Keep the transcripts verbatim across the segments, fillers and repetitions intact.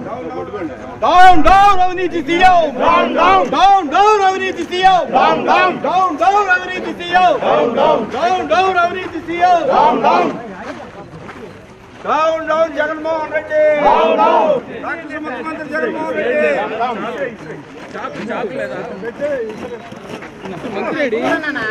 Down, down, Aviniti C E O. Down, down, down, down, Aviniti C E O. Down, down, down, down, Aviniti C E O. Down, down, down, down, Aviniti C E O. Down, down, down, down, Jagan Mohan Reddy. Down, down, Doctor Mukhyamantri Jagan Mohan Reddy. Down, down. Chapter, chapter, leda. Mantri Reddy.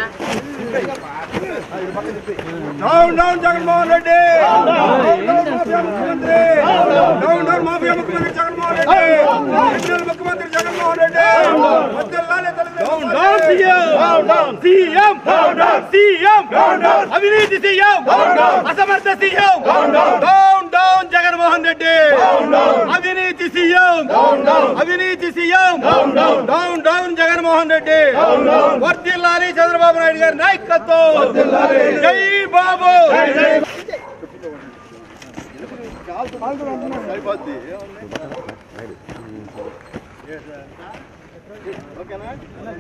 Down, down, Jagan Mohan Reddy. Down, down, Mafia Mukhyamantri. Down, down, Mafia Mukhyamantri Jagan Mohan Reddy. National Mukhyamantri Jagan Mohan Reddy. Down, down, C M. Down, down, C M. Down, down, C M. Down, down, Aviniti C M. Down, down, Asamartha C M. Down, down, down, down, Jagan Mohan Reddy. Down, down, Aviniti C M. Down, down, Aviniti C M. Down, down, down, down, Jagan Mohan Reddy. Down, down, Vardhillali Chandrababu Naidu garu నాయకత్వం. Vardhillali. జై బాబు. ఓకేనా?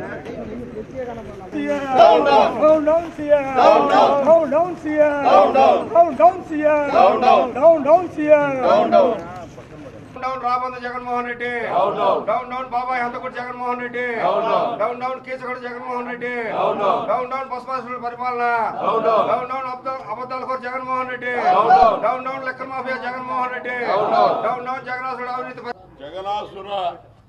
Down, down, down, down, C M. Down, down, down, down, C M. Down, down, down, down, C M. Down, down, down, down, C M. Down, down. Down, Rabanda Jagan Mohan Reddy. Down, down, down, down, Baba Hantakur Jagan Mohan Reddy. Down, down, down, down, Kesagada Jagan Mohan Reddy. Down, down, down, down, Pasmasula Paripalana. Down, down, down, down, Abdul Abdulkhor Jagan Mohan Reddy. Down, down, down, down, Lekkar Mafia Jagan Mohan Reddy. Down, down, down, down, Jaganasura Aviniti. Jaganasura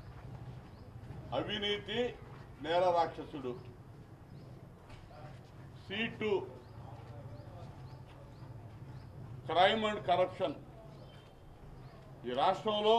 Aviniti Nera Rakshasudu. C two Crime and Corruption. ఈ రాష్ట్రంలో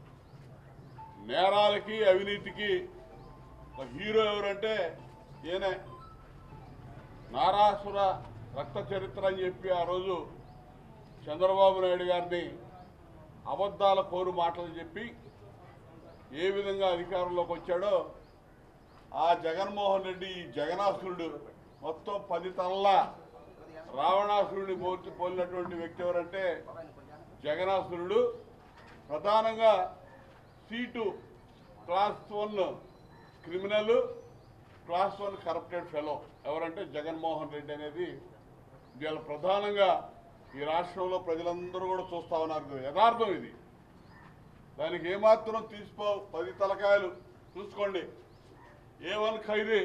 నేరాలకి అవినీతికి ఒక hero ఎవరంటే ఈయనే. నారాసుర రక్త చరిత్ర అని చెప్పి ఆ రోజు చంద్రబాబు నాయుడు గారిని అబద్ధాల కోరు మాటలు చెప్పి ఏ విధంగా అధికారంలోకి వచ్చాడో ఆ జగన్మోహన్ రెడ్డి ఈ జగనాసురుడు మొత్తం పది తలల రావణాసురుడిని పోల్చి పోలినటువంటి వ్యక్తి ఎవరంటే జగనాసురుడు. ప్రధానంగా సీటు class one criminal, class one corrupted fellow ఎవరంటే జగన్మోహన్ రెడ్డి అనేది వీళ్ళ ప్రధానంగా ఈ రాష్ట్రంలో ప్రజలందరూ కూడా చూస్తా ఉన్నారు. యథార్థం ఇది, దానికి ఏమాత్రం తీసిపో. పది తలకాయలు చూసుకోండి. ఏ వన్ ఖైదీ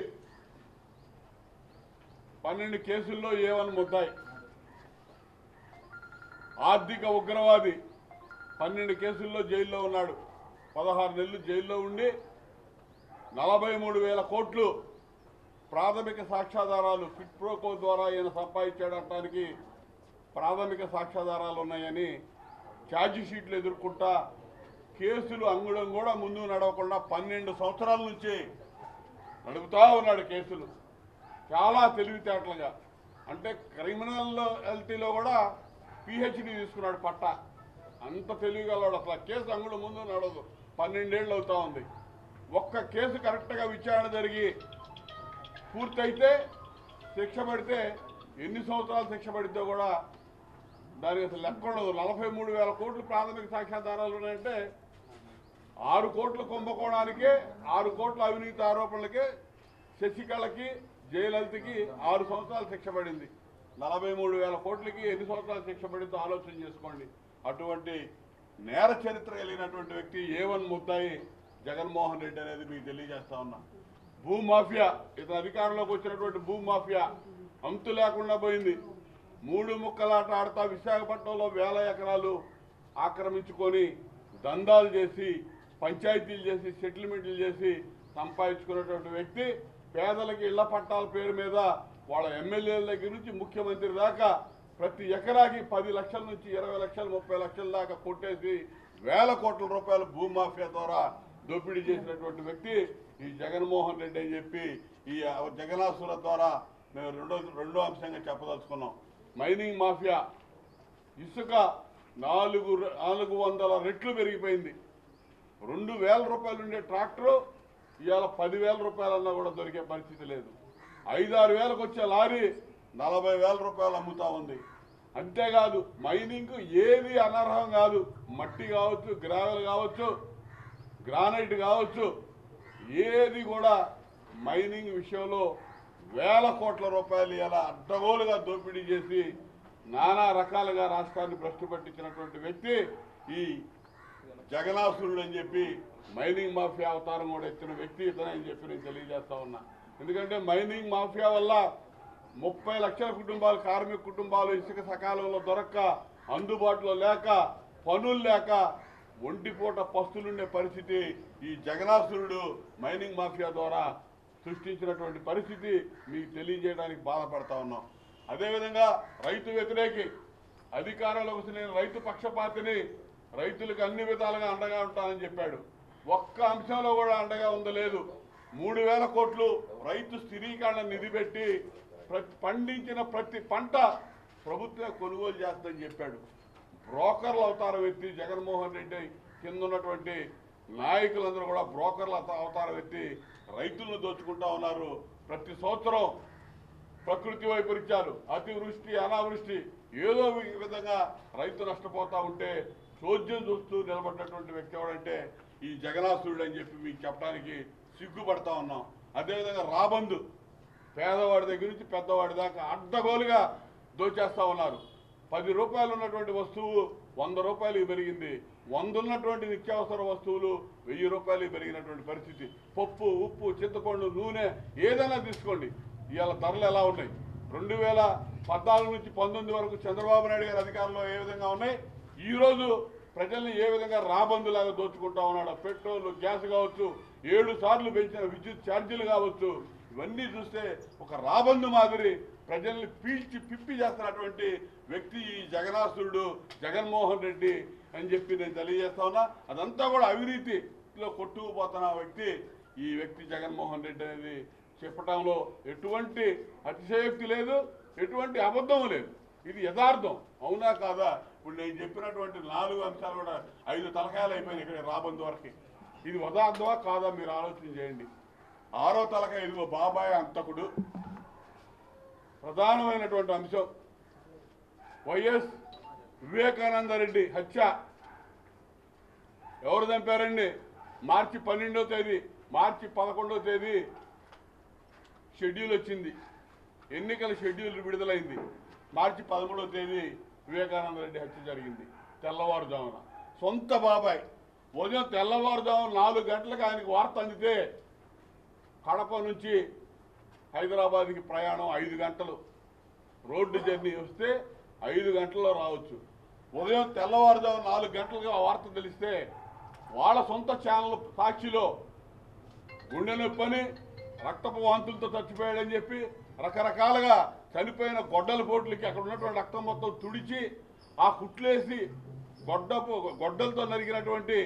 పన్నెండు కేసుల్లో ఏ వన్ ముద్దాయి, ఆర్థిక ఉగ్రవాది పన్నెండు కేసుల్లో జైల్లో ఉన్నాడు. పదహారు నెలలు జైల్లో ఉండి నలభై మూడు వేల కోట్లు ప్రాథమిక సాక్ష్యాధారాలు క్విడ్ ప్రోకో ద్వారా ఈయన సంపాదించాడటానికి ప్రాథమిక సాక్ష్యాధారాలు ఉన్నాయని ఛార్జీ షీట్లు ఎదుర్కొంటా కేసులు అంగుళం కూడా ముందు నడవకుండా పన్నెండు సంవత్సరాల నుంచి నడుపుతా ఉన్నాడు కేసులు. చాలా తెలివితేటలుగా, అంటే క్రిమినల్ హెల్తీలో కూడా పిహెచ్డి తీసుకున్నాడు పట్టా. అంత తెలివిగలవాడు. అసలు కేసు అంగుడు ముందు నడవదు. పన్నెండేళ్ళు అవుతా ఉంది. ఒక్క కేసు కరెక్ట్గా విచారణ జరిగి పూర్తయితే శిక్ష పడితే ఎన్ని సంవత్సరాలు శిక్ష పడితే కూడా దానికి అసలు లెక్క ఉండదు. నలభై మూడు వేల కోట్లు ప్రాథమిక సాక్ష్యాధారాలు ఉన్నాయంటే ఆరు కోట్ల కుంభకోణానికే, ఆరు కోట్ల అవినీతి ఆరోపణలకే శశికళకి జయలలితకి ఆరు సంవత్సరాలు శిక్ష పడింది. నలభై మూడు వేల కోట్లకి ఎన్ని సంవత్సరాలు శిక్ష పడిందో ఆలోచన చేసుకోండి. అటువంటి నేర చరిత్ర కలిగినటువంటి వ్యక్తి ఏ వన్ ముద్దాయి జగన్మోహన్ రెడ్డి అనేది మీకు తెలియజేస్తా ఉన్నా. భూ మాఫియా, ఇతను అధికారంలోకి వచ్చినటువంటి భూ మాఫియా అంతు లేకుండా పోయింది. మూడు ముక్కలాట ఆడతా విశాఖపట్నంలో వేల ఎకరాలు ఆక్రమించుకొని దందాలు చేసి, పంచాయతీలు చేసి, సెటిల్మెంట్లు చేసి సంపాదించుకున్నటువంటి వ్యక్తి పేదలకి ఇళ్ల పట్టాల పేరు మీద వాళ్ళ ఎమ్మెల్యేల దగ్గర నుంచి ముఖ్యమంత్రి దాకా ప్రతి ఎకరాకి పది లక్షల నుంచి ఇరవై లక్షలు ముప్పై లక్షల దాకా కొట్టేసి వేల కోట్ల రూపాయలు భూమాఫియా ద్వారా దోపిడీ చేసినటువంటి వ్యక్తి ఈ జగన్మోహన్ రెడ్డి అని చెప్పి ఈ జగనాసుర ద్వారా మేము రెండో రెండో అంశంగా చెప్పదలుచుకున్నాం. మైనింగ్ మాఫియా ఇసుక నాలుగు నాలుగు వందల రెట్లు పెరిగిపోయింది. రెండు వేల రూపాయలు ఉండే ట్రాక్టరు ఇవాళ పదివేల రూపాయలన్నా కూడా దొరికే పరిస్థితి లేదు. ఐదారు వేలకు వచ్చే లారీ నలభై వేల రూపాయలు అమ్ముతా ఉంది. అంతేకాదు మైనింగ్ ఏది అనర్హం కాదు. మట్టి కావచ్చు, గ్రావెల్ కావచ్చు, గ్రానైట్ కావచ్చు, ఏది కూడా మైనింగ్ విషయంలో వేల కోట్ల రూపాయలు ఇలా అడ్డగోలుగా దోపిడీ చేసి నానా రకాలుగా రాష్ట్రాన్ని భ్రష్టు పట్టించినటువంటి వ్యక్తి ఈ జగనాసురుడు అని చెప్పి మైనింగ్ మాఫియా అవతారం కూడా ఎత్తిన వ్యక్తి ఇతనని చెప్పి నేను తెలియజేస్తా ఉన్నా. ఎందుకంటే మైనింగ్ మాఫియా వల్ల ముప్పై లక్షల కుటుంబాలు, కార్మిక కుటుంబాలు ఇసుక సకాలంలో దొరక్క, అందుబాటులో లేక, పనులు లేక ఒంటిపూట పస్తులుండే పరిస్థితి ఈ జగనాసురుడు మైనింగ్ మాఫియా ద్వారా సృష్టించినటువంటి పరిస్థితి మీకు తెలియజేయడానికి బాధపడతా ఉన్నాం. అదేవిధంగా రైతు వ్యతిరేకి అధికారంలోకి వచ్చి నేను రైతు పక్షపాతిని, రైతులకు అన్ని విధాలుగా అండగా ఉంటానని చెప్పాడు. ఒక్క అంశంలో కూడా అండగా ఉండలేదు. మూడు వేల కోట్లు రైతు స్థిరీకరణ నిధి పెట్టి ప్రతి పండించిన ప్రతి పంట ప్రభుత్వం కొనుగోలు చేస్తుందని చెప్పాడు. బ్రోకర్ల అవతారం ఎత్తి జగన్మోహన్ రెడ్డి కింద ఉన్నటువంటి నాయకులందరూ కూడా బ్రోకర్ల అవతారం ఎత్తి రైతులను దోచుకుంటా ఉన్నారు. ప్రతి సంవత్సరం ప్రకృతి వైపరీత్యాలు, అతివృష్టి, అనావృష్టి, ఏదో విధంగా రైతు నష్టపోతా ఉంటే చోద్యం చూస్తూ నిలబడినటువంటి వ్యక్తి ఎవడంటే ఈ జగనాసురుడు అని చెప్పి మీకు చెప్పడానికి సిగ్గుపడతా ఉన్నాం. అదేవిధంగా రాబందు పేదవాడి దగ్గర నుంచి పెద్దవాడి దాకా అడ్డగోలుగా దోచేస్తా ఉన్నారు. పది రూపాయలు ఉన్నటువంటి వస్తువు వంద రూపాయలకి పెరిగింది. వంద ఉన్నటువంటి నిత్యావసర వస్తువులు వెయ్యి రూపాయలకి పెరిగినటువంటి పరిస్థితి. పప్పు, ఉప్పు, చింతపండు, నూనె ఏదైనా తీసుకోండి, ఇవాళ ధరలు ఎలా ఉన్నాయి? రెండు వేల పద్నాలుగు నుంచి పంతొమ్మిది వరకు చంద్రబాబు నాయుడు గారి అధికారంలో ఏ విధంగా ఉన్నాయి, ఈరోజు ప్రజల్ని ఏ విధంగా రాబందులాగా దోచుకుంటా ఉన్నాడు. పెట్రోల్, గ్యాస్ కావచ్చు, ఏడు సార్లు పెంచిన విద్యుత్ ఛార్జీలు కావచ్చు, ఇవన్నీ చూస్తే ఒక రాబందు మాదిరి ప్రజల్ని పీల్చి పిప్పి చేస్తున్నటువంటి వ్యక్తి ఈ జగనాసురుడు జగన్మోహన్ రెడ్డి అని చెప్పి నేను తెలియజేస్తా ఉన్నా. అదంతా కూడా అవినీతిలో కొట్టుకుపోతున్న వ్యక్తి ఈ వ్యక్తి జగన్మోహన్ రెడ్డి అనేది చెప్పడంలో ఎటువంటి అతిశయోక్తి లేదు, ఎటువంటి అబద్ధం లేదు. ఇది యథార్థం. అవునా కాదా? ఇప్పుడు నేను చెప్పినటువంటి నాలుగు అంశాలు కూడా ఐదు తలకాయలు అయిపోయినాయి ఇక్కడ రాబందు వరకు. ఇది యథార్థమా కాదా మీరు ఆలోచన చేయండి. ఆరో తలకాయ ఇదిగో బాబాయ్ అంతకుడు. ప్రధానమైనటువంటి అంశం వైఎస్ వివేకానంద రెడ్డి హత్య. ఎవరు చంపారండి? మార్చి పన్నెండవ తేదీ మార్చి పదకొండవ తేదీ షెడ్యూల్ వచ్చింది, ఎన్నికల షెడ్యూల్ విడుదలైంది. మార్చి పదమూడవ తేదీ వివేకానంద రెడ్డి హత్య జరిగింది తెల్లవారుజామున. సొంత బాబాయ్ ఉదయం తెల్లవారుజామున నాలుగు గంటలకు ఆయనకు వార్త అందితే కడప నుంచి హైదరాబాద్కి ప్రయాణం ఐదు గంటలు రోడ్డు జర్నీ వస్తే ఐదు గంటల్లో రావచ్చు. ఉదయం తెల్లవారుజామున నాలుగు గంటలుగా వార్త తెలిస్తే వాళ్ళ సొంత ఛానల్ సాక్షిలో గుండె నొప్పని, రక్తపు వాంతులతో చచ్చిపోయాడని చెప్పి రకరకాలుగా చనిపోయిన గొడ్డల పోట్లకి అక్కడ ఉన్నటువంటి రక్తం మొత్తం తుడిచి ఆ కుట్లేసి గొడ్డపు గొడ్డలతో నరికినటువంటి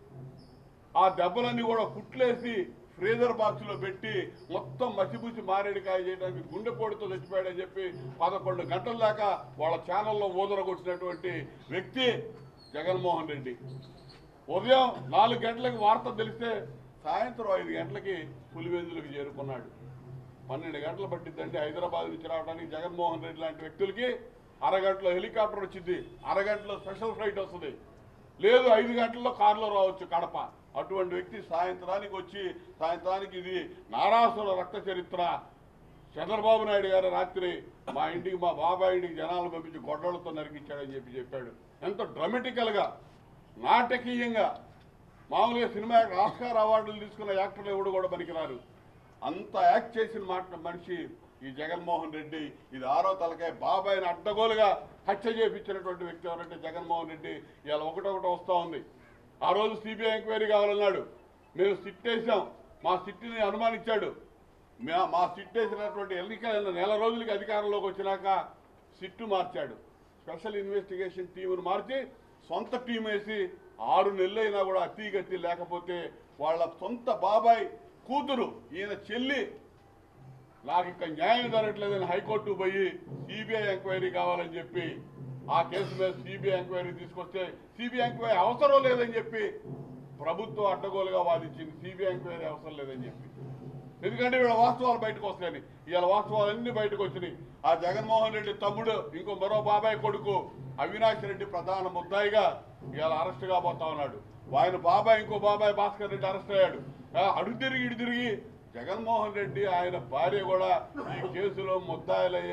ఆ దెబ్బలన్నీ కూడా కుట్లేసి ఫ్రీజర్ బాక్స్లో పెట్టి మొత్తం మసిబూసి మారేడికాయ చేయడానికి గుండెపోటుతో చచ్చిపోయాడని చెప్పి పదకొండు గంటల దాకా వాళ్ళ ఛానల్లో ఊదరగొచ్చినటువంటి వ్యక్తి జగన్మోహన్ రెడ్డి. ఉదయం నాలుగు గంటలకు వార్త తెలిస్తే సాయంత్రం ఐదు గంటలకి పులివెందులకు చేరుకున్నాడు. పన్నెండు గంటలు పట్టిద్దండి హైదరాబాద్ నుంచి రావడానికి. జగన్మోహన్ రెడ్డి లాంటి వ్యక్తులకి అరగంటలో హెలికాప్టర్ వచ్చింది, అరగంటలో స్పెషల్ ఫ్లైట్ వస్తుంది, లేదు ఐదు గంటల్లో కారులో రావచ్చు కడప. అటువంటి వ్యక్తి సాయంత్రానికి వచ్చి సాయంత్రానికి ఇది నారాసుర రక్త చరిత్ర, చంద్రబాబు నాయుడు గారు రాత్రి మా ఇంటికి మా బాబాయ్ ఇంటికి జనాలు పంపించి గొడ్డలతో నరికించాడని చెప్పి చెప్పాడు. ఎంతో డ్రామాటికల్గా, నాటకీయంగా, మామూలుగా సినిమా ఆస్కార్ అవార్డులు తీసుకున్న యాక్టర్లు ఎవడు కూడా పనికిరారు, అంత యాక్ట్ చేసిన మాట మనిషి ఈ జగన్మోహన్ రెడ్డి. ఇది ఆరో తలకాయ. బాబాయిని అడ్డగోలుగా హత్య చేయించినటువంటి వ్యక్తి ఎవరంటే జగన్మోహన్ రెడ్డి. ఇవాళ ఒకటొకటి వస్తూ ఉంది. ఆ రోజు సిబిఐ ఎంక్వైరీ కావాలన్నాడు, మేము సిట్ వేసాం, మా సిట్ని అనుమానించాడు. మా సిట్ వేసినటువంటి ఎన్నికల నెల రోజులకి అధికారంలోకి వచ్చినాక సిట్టు మార్చాడు, స్పెషల్ ఇన్వెస్టిగేషన్ టీమును మార్చి సొంత టీం వేసి ఆరు నెలలైనా కూడా అతీగతి లేకపోతే వాళ్ళ సొంత బాబాయ్ కూతురు ఈయన చెల్లి నాకు ఇక్కడ న్యాయం జరగట్లేదని హైకోర్టు పోయి సిబిఐ ఎంక్వైరీ కావాలని చెప్పి ఆ కేసు మీద సిబిఐ ఎంక్వైరీ తీసుకొస్తే సిబిఐ ఎంక్వైరీ అవసరం లేదని చెప్పి ప్రభుత్వం అడ్డగోలుగా వాదించింది. సిబిఐ ఎంక్వైరీ అవసరం లేదని చెప్పి, ఎందుకంటే వీళ్ళ వాస్తవాలు బయటకు వస్తాయని. ఇవాళ వాస్తవాలన్నీ బయటకు వచ్చినాయి. ఆ జగన్మోహన్ రెడ్డి తమ్ముడు ఇంకో మరో బాబాయ్ కొడుకు అవినాష్ రెడ్డి ప్రధాన ముద్దాయిగా ఇవాళ అరెస్ట్ కాబోతా ఉన్నాడు. ఆయన బాబాయ్ ఇంకో బాబాయ్ భాస్కర్ రెడ్డి అరెస్ట్ అయ్యాడు. అడుగు తిరిగి ఇటు తిరిగి జగన్మోహన్ రెడ్డి ఆయన భార్య కూడా ఈ కేసులో ముద్దాయిలయ్యే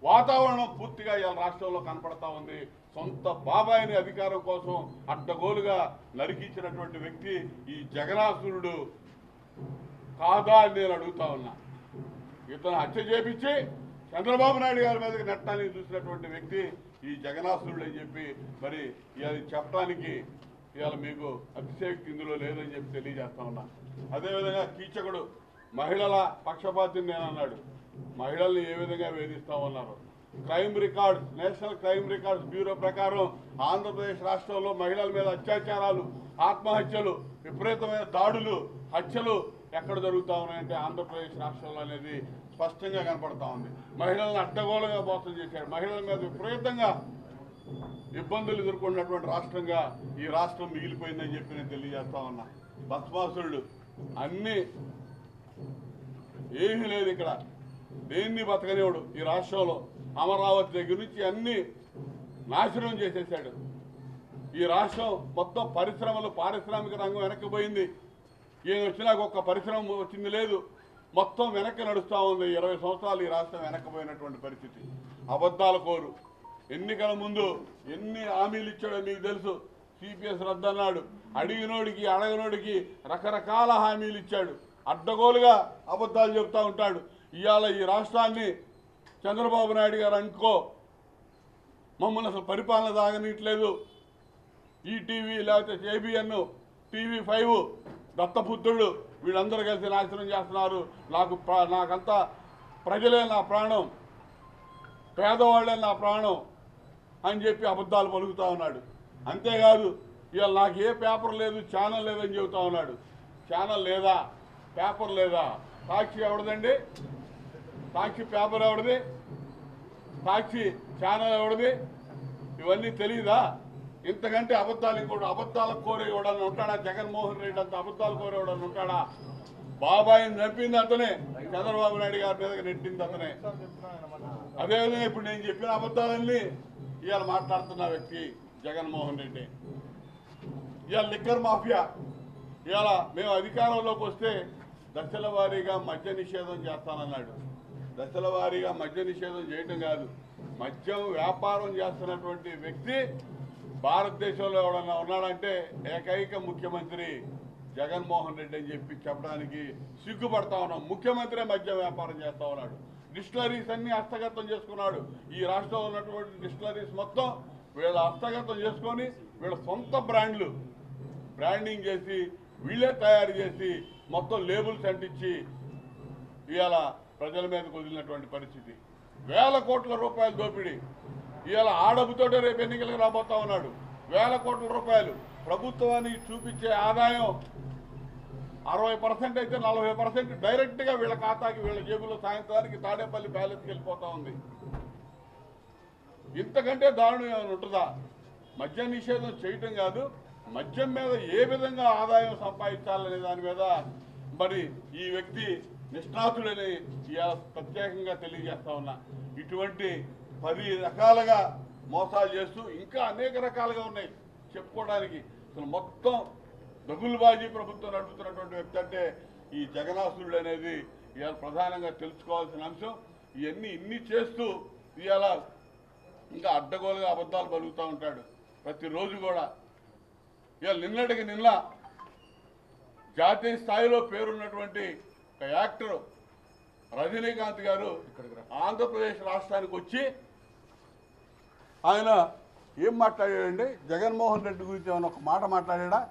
వాతావరణం పూర్తిగా ఇవాళ రాష్ట్రంలో కనపడతా ఉంది. సొంత బాబాయిని అధికారం కోసం అడ్డగోలుగా నరికించినటువంటి వ్యక్తి ఈ జగనాసురుడు కాదా అని నేను అడుగుతా ఉన్నా. ఇతను హత్య చేపించి చంద్రబాబు నాయుడు గారి మీదకి నెట్టానికి చూసినటువంటి వ్యక్తి ఈ జగనాసురుడు అని చెప్పి మరి ఇవాళ చెప్పడానికి ఇవాళ మీకు అతిశయోక్తి ఇందులో లేదని చెప్పి తెలియజేస్తా ఉన్నా. అదేవిధంగా కీచకుడు మహిళల పక్షపాతిని నేను అన్నాడు. మహిళల్ని ఏ విధంగా వేధిస్తామన్నారు. Crime records national crime records bureau ప్రకారం ఆంధ్రప్రదేశ్ రాష్ట్రంలో మహిళల మీద అత్యాచారాలు, ఆత్మహత్యలు, విపరీతమైన దాడులు, హత్యలు ఎక్కడ జరుగుతూ ఉన్నాయంటే ఆంధ్రప్రదేశ్ రాష్ట్రంలో అనేది స్పష్టంగా కనపడతా ఉంది. మహిళలను అడ్డగోలుగా మోసం చేశారు. మహిళల మీద విపరీతంగా ఇబ్బందులు ఎదుర్కొన్నటువంటి రాష్ట్రంగా ఈ రాష్ట్రం మిగిలిపోయిందని చెప్పి నేను తెలియజేస్తా ఉన్నా. భస్మాసురుడు అన్ని ఏమీ లేదు ఇక్కడ, దేన్ని బతకనివాడు ఈ రాష్ట్రంలో. అమరావతి దగ్గర నుంచి అన్ని నాశనం చేసేసాడు. ఈ రాష్ట్రం మొత్తం పరిశ్రమలు, పారిశ్రామిక రంగం వెనక్కిపోయింది. ఈయన వచ్చినాక ఒక్క పరిశ్రమ వచ్చింది లేదు. మొత్తం వెనక్కి నడుస్తూ ఉంది. ఇరవై సంవత్సరాలు ఈ రాష్ట్రం వెనక్కిపోయినటువంటి పరిస్థితి. అబద్ధాల కోరు. ఎన్నికల ముందు ఎన్ని హామీలు ఇచ్చాడో మీకు తెలుసు. సిపిఎస్ రద్దు అన్నాడు. అడిగినోడికి అడగనోడికి రకరకాల హామీలు ఇచ్చాడు. అడ్డగోలుగా అబద్ధాలు చెప్తూ ఉంటాడు. ఇవాళ ఈ రాష్ట్రాన్ని చంద్రబాబు నాయుడు గారు అనుకో మమ్మల్ని అసలు పరిపాలన సాగనీయట్లేదు. ఈటీవీ లేకపోతే జేబీఎన్, టీవీ ఫైవ్, దత్తపుత్రుడు వీళ్ళందరూ కలిసి నాశనం చేస్తున్నారు. నాకు నాకంతా ప్రజలే నా ప్రాణం, పేదవాళ్లే నా ప్రాణం అని చెప్పి అబద్ధాలు పలుకుతూ ఉన్నాడు. అంతేకాదు ఇవాళ నాకు ఏ పేపర్ లేదు, ఛానల్ లేదని చెబుతా ఉన్నాడు. ఛానల్ లేదా, పేపర్ లేదా? సాక్షి ఎవడదండి? సాక్షి పేపర్ ఎవడది? సాక్షి ఛానల్ ఎవడది? ఇవన్నీ తెలియదా? ఇంతకంటే అబద్ధాలు ఇంకోటి అబద్ధాల కోరే ఎవడన్నా ఉంటాడా? జగన్మోహన్ రెడ్డి అంత అబద్ధాలు కోరే ఎవడన్నా ఉంటాడా? బాబాయిని చంపింది అతనే, చంద్రబాబు నాయుడు గారి మీదకి నెట్టింది అతనే. అదేవిధంగా ఇప్పుడు నేను చెప్పిన అబద్ధాలన్నీ ఇవాళ మాట్లాడుతున్న వ్యక్తి జగన్మోహన్ రెడ్డి. ఇవాళ లిక్కర్ మాఫియా, ఇవాళ మేము అధికారంలోకి వస్తే దశల వారీగా మద్య నిషేధం చేస్తానన్నాడు. దశల వారీగా మద్య నిషేధం చేయటం కాదు, మద్యం వ్యాపారం చేస్తున్నటువంటి వ్యక్తి భారతదేశంలో ఎవడన్నా ఉన్నాడంటే ఏకైక ముఖ్యమంత్రి జగన్మోహన్ రెడ్డి అని చెప్పి చెప్పడానికి సిగ్గుపడతా ఉన్నాం. ముఖ్యమంత్రి మద్యం వ్యాపారం చేస్తా ఉన్నాడు. డిస్టిలరీస్ అన్ని హస్తగతం చేసుకున్నాడు. ఈ రాష్ట్రంలో ఉన్నటువంటి డిస్టిలరీస్ మొత్తం వీళ్ళ హస్తగతం చేసుకొని వీళ్ళ సొంత బ్రాండ్లు బ్రాండింగ్ చేసి వీళ్ళే తయారు చేసి మొత్తం లేబుల్స్ అంటించి ఇవాళ ప్రజల మీదకు వదిలినటువంటి పరిస్థితి. వేల కోట్ల రూపాయల దోపిడీ. ఇవాళ ఆ డబ్బుతోటే రేపు ఎన్నికలకు రాబోతా ఉన్నాడు. వేల కోట్ల రూపాయలు ప్రభుత్వానికి చూపించే ఆదాయం అరవై పర్సెంట్ అయితే నలభై పర్సెంట్ డైరెక్ట్గా వీళ్ళ ఖాతాకి, వీళ్ళ జేబులో సాయంత్రానికి తాడేపల్లి బ్యాలెన్స్కి వెళ్ళిపోతా ఉంది. ఇంతకంటే దారుణం ఏమైనా ఉంటుందా? మద్య నిషేధం చేయటం కాదు, మద్యం మీద ఏ విధంగా ఆదాయం సంపాదించాలనే దాని మీద మరి ఈ వ్యక్తి నిష్ణాతుడని ఇవాళ ప్రత్యేకంగా తెలియజేస్తా ఉన్నా. ఇటువంటి పది రకాలుగా మోసాలు చేస్తూ ఇంకా అనేక రకాలుగా ఉన్నాయి చెప్పుకోవడానికి. అసలు మొత్తం దగులుబాజీ ప్రభుత్వం నడుపుతున్నటువంటి వ్యక్తి అంటే ఈ జగనాసురుడు అనేది ఇవాళ ప్రధానంగా తెలుసుకోవాల్సిన అంశం. ఇవన్నీ ఇన్ని చేస్తూ ఇవాళ ఇంకా అడ్డగోలుగా అబద్ధాలు పలుకుతూ ఉంటాడు ప్రతిరోజు కూడా. ఇవాళ నిన్నటికి నిన్న జాతీయ స్థాయిలో పేరున్నటువంటి ఒక యాక్టర్ రజనీకాంత్ గారు ఆంధ్రప్రదేశ్ రాష్ట్రానికి వచ్చి ఆయన ఏం మాట్లాడాడండి? జగన్మోహన్ రెడ్డి గురించి ఏమైనా ఒక మాట మాట్లాడా?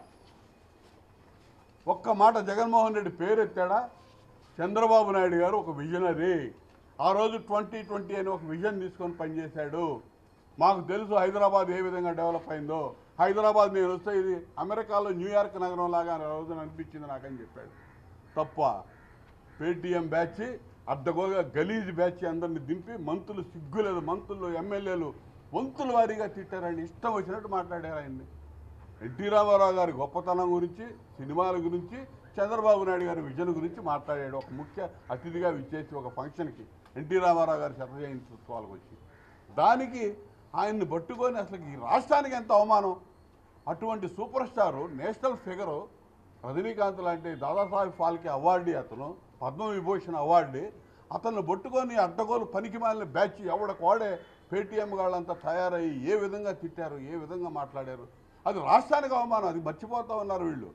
ఒక్క మాట జగన్మోహన్ రెడ్డి పేరు ఎత్తాడా? చంద్రబాబు నాయుడు గారు ఒక విజనరీ, ఆ రోజు ట్వంటీ ట్వంటీ అని ఒక విజన్ తీసుకొని పనిచేశాడు. మాకు తెలుసు హైదరాబాద్ ఏ విధంగా డెవలప్ అయిందో. హైదరాబాద్ నేను వస్తే ఇది అమెరికాలో న్యూయార్క్ నగరం లాగా ఆ రోజున అనిపించింది నాకని చెప్పాడు. తప్ప పేటీఎం బ్యాచ్, అడ్డగోలుగా గలీజ్ బ్యాచ్ అందరిని దింపి మంత్రులు సిగ్గులేదు, మంత్రులు ఎమ్మెల్యేలు వంతుల వారీగా తిట్టారండి. ఇష్టం వచ్చినట్టు మాట్లాడారు ఆయన్ని. ఎన్టీ రామారావు గారి గొప్పతనం గురించి, సినిమాల గురించి, చంద్రబాబు నాయుడు గారి విజన్ గురించి మాట్లాడాడు. ఒక ముఖ్య అతిథిగా విచ్చేసి ఒక ఫంక్షన్కి ఎన్టీ రామారావు గారి శత జయంతి ఉత్సవాలకు వచ్చి దానికి ఆయన్ని పట్టుకొని అసలు ఈ రాష్ట్రానికి ఎంత అవమానం. అటువంటి super star, national figure Rajinikanth లాంటి దాదాసాహెబ్ ఫాల్కే అవార్డు, అతను పద్మవిభూషణ్ అవార్డు, అతన్ని పట్టుకొని అడ్డగోలు పనికి మాలిన బ్యాచ్ ఎవడకు వాడే పేటీఎం వాళ్ళంతా తయారయ్యి ఏ విధంగా తిట్టారు, ఏ విధంగా మాట్లాడారు. అది రాష్ట్రానికి అవమానం, అది మర్చిపోతూ ఉన్నారు వీళ్ళు.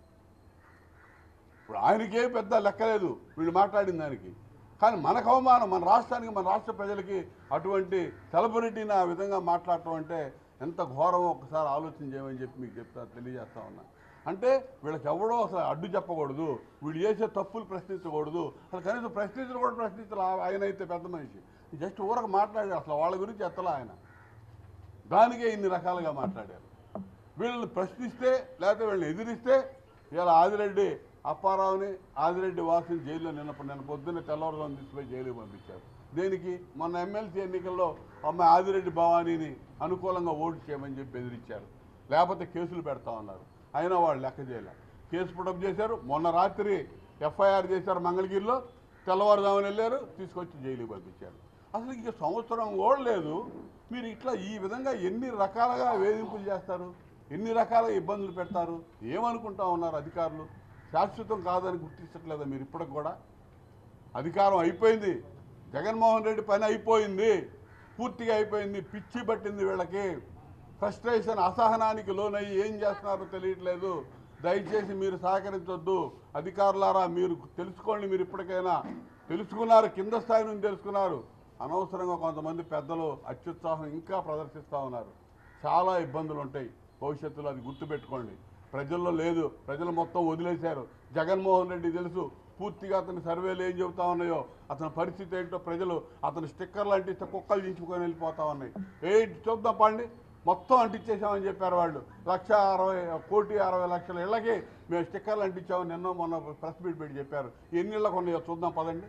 ఇప్పుడు ఆయనకే పెద్ద లెక్కలేదు వీళ్ళు మాట్లాడిన దానికి, కానీ మనకు అవమానం, మన రాష్ట్రానికి, మన రాష్ట్ర ప్రజలకి అటువంటి సెలబ్రిటీని ఆ విధంగా మాట్లాడటం అంటే ఎంత ఘోరమో ఒకసారి ఆలోచన చేయమని చెప్పి మీకు చెప్తా తెలియజేస్తా ఉన్నా. అంటే వీళ్ళకి ఎవడో అసలు అడ్డు చెప్పకూడదు, వీళ్ళు చేసే తప్పులు ప్రశ్నించకూడదు, అసలు కనీసం ప్రశ్నించడం కూడా ప్రశ్నించాలి. ఆయన అయితే పెద్ద మనిషి జస్ట్ ఊరకు మాట్లాడారు, అసలు వాళ్ళ గురించి ఎత్తలా ఆయన, దానికే ఇన్ని రకాలుగా మాట్లాడారు. వీళ్ళని ప్రశ్నిస్తే లేకపోతే వీళ్ళని ఎదిరిస్తే ఇలా ఆదిరెడ్డి అప్పారావుని, ఆదిరెడ్డి వాసుని జైల్లో నిన్న నిన్న పొద్దున్నే తెల్లవారుజామున తీసుకుపోయి జైలుకి పంపించారు. దేనికి? మొన్న ఎమ్మెల్సీ ఎన్నికల్లో అమ్మాయి ఆదిరెడ్డి భవానీని అనుకూలంగా ఓటు చేయమని చెప్పి బెదిరించారు, లేకపోతే కేసులు పెడతా ఉన్నారు. అయినా వాళ్ళు లెక్క చేయలే, కేసు పుటప్ చేశారు. మొన్న రాత్రి ఎఫ్ఐఆర్ చేశారు మంగళగిరిలో, తెల్లవారుజామున వెళ్ళారు, తీసుకొచ్చి జైలుకి పంపించారు. అసలు ఇంక సంవత్సరం కూడా లేదు, మీరు ఇట్లా ఈ విధంగా ఎన్ని రకాలుగా వేధింపులు చేస్తారు, ఎన్ని రకాలుగా ఇబ్బందులు పెడతారు. ఏమనుకుంటా ఉన్నారు అధికారులు? శాశ్వతం కాదని గుర్తించట్లేదా మీరు? ఇప్పటికి కూడా అధికారం అయిపోయింది, జగన్మోహన్ రెడ్డి పని అయిపోయింది, పూర్తిగా అయిపోయింది. పిచ్చి పట్టింది వీళ్ళకి, ఫ్రస్ట్రేషన్, అసహనానికి లోనయ్యి ఏం చేస్తున్నారో తెలియట్లేదు. దయచేసి మీరు సహకరించొద్దు అధికారులారా, మీరు తెలుసుకోండి. మీరు ఇప్పటికైనా తెలుసుకున్నారు, కింద స్థాయి నుంచి తెలుసుకున్నారు. అనవసరంగా కొంతమంది పెద్దలు అత్యుత్సాహం ఇంకా ప్రదర్శిస్తూ ఉన్నారు. చాలా ఇబ్బందులు ఉంటాయి భవిష్యత్తులో, అది గుర్తుపెట్టుకోండి. ప్రజల్లో లేదు, ప్రజలు మొత్తం వదిలేశారు. జగన్మోహన్ రెడ్డి తెలుసు పూర్తిగా అతని సర్వేలు ఏం చెబుతా ఉన్నాయో, అతని పరిస్థితి ఏంటో. ప్రజలు అతని స్టిక్కర్లు అంటిస్తే కుక్కలు దించుకొని వెళ్ళిపోతా ఉన్నాయి. ఏంటి చూద్దాం పండి, మొత్తం అంటించేసామని చెప్పారు వాళ్ళు. లక్ష అరవై కోటి అరవై లక్షల ఇళ్ళకి మేము స్టిక్కర్లు అంటించామని నిన్న మొన్న ప్రెస్ మీట్ పెట్టి చెప్పారు. ఎన్ని ఇళ్ళకు ఉన్నాయో చూద్దాం పదండి.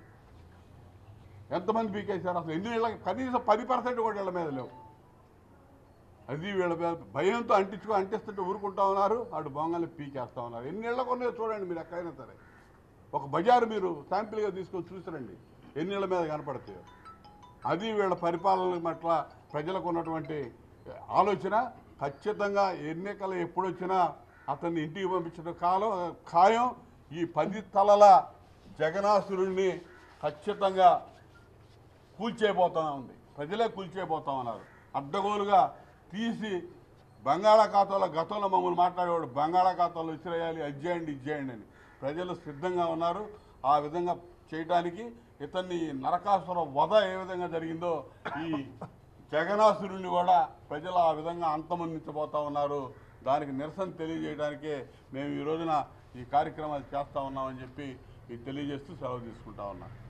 ఎంతమంది పీకేశారు అసలు? ఎన్ని ఇళ్ళకి? కనీసం పది పర్సెంట్ కూడా ఇళ్ళ మీద లేవు. అది వీళ్ళ భయంతో అంటించుకో అంటిస్తుంటే ఊరుకుంటా ఉన్నారు, అటు బొంగల్ని పీకేస్తూ ఉన్నారు. ఎన్ని ఇళ్ళకు ఉన్నాయో చూడండి మీరు, ఎక్కడైనా సరే ఒక బజారు మీరు శాంపిల్గా తీసుకొని చూసిరండి ఎన్ని ఇళ్ళ మీద కనపడతాయో. అది వీళ్ళ పరిపాలన పట్ల ప్రజలకు ఉన్నటువంటి ఆలోచన. ఖచ్చితంగా ఎన్నికలు ఎప్పుడొచ్చినా అతన్ని ఇంటికి పంపించడం కాలం ఖాయం. ఈ పది తలల జగనాసురుణ్ణి ఖచ్చితంగా కూల్చేయబోతా ఉంది, ప్రజలే కూల్చేయబోతా ఉన్నారు. అడ్డగోలుగా తీసి బంగాళాఖాతంలో గతంలో మమ్మల్ని మాట్లాడేవాడు, బంగాళాఖాతంలో విసిరేయాలి, అది చేయండి ఇది చేయండి అని. ప్రజలు సిద్ధంగా ఉన్నారు ఆ విధంగా చేయడానికి. ఇతన్ని నరకాసుర వధ ఏ విధంగా జరిగిందో ఈ జగనాసురుణ్ణి కూడా ప్రజలు ఆ విధంగా అంతమొందించబోతా ఉన్నారు. దానికి నిరసన తెలియజేయడానికే మేము ఈ రోజున ఈ కార్యక్రమాలు చేస్తూ ఉన్నామని చెప్పి మీకు తెలియజేస్తూ సెలవు తీసుకుంటా ఉన్నాం.